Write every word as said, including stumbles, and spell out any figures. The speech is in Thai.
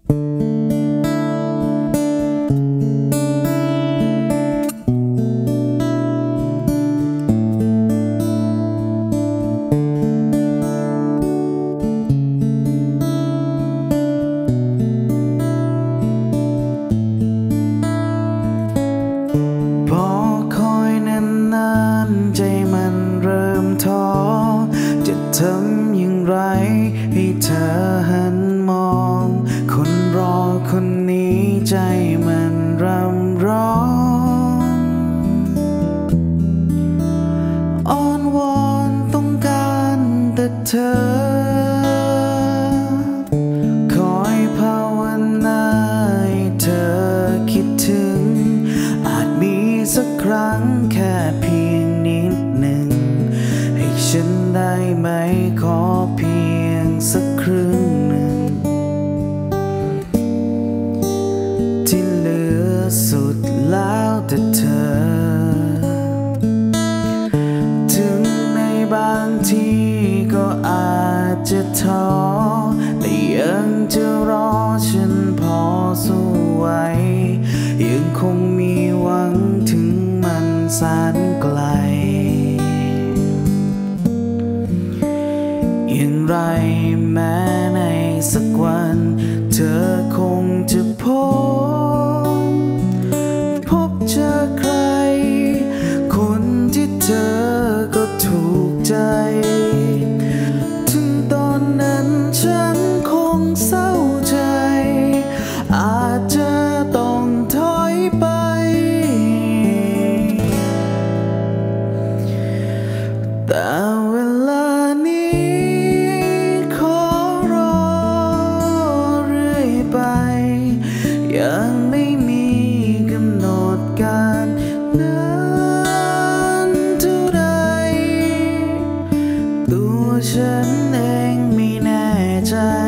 ทำอย่างไรให้เธอหันมองคนรอคนนี้ใจมันรำร้องอ้อนวอนต้องการแต่เธอคอยภาวนาให้เธอคิดถึงอาจมีสักครั้งแค่เพียงนิดหนึ่งให้ฉันได้ไหมขอเพียงสักครึ่งหนึ่งที่เหลือสุดแล้วแต่เธอถึงในบางทีก็อาจจะท้อแต่ยังจะรอฉันพอสู้ไหวยังคงมีหวังถึงมันแสนไกลอย่างไรแม้ในสักวันเธอคงจะพบพบเจอใครคนที่เธอก็ถูกใจถึงตอนนั้นฉันคงเศร้าใจอาจจะต้องถอยไปแต่เวลานี้ยังไม่มีกำหนดการนานเท่าใดตัวฉันเองไม่แน่ใจ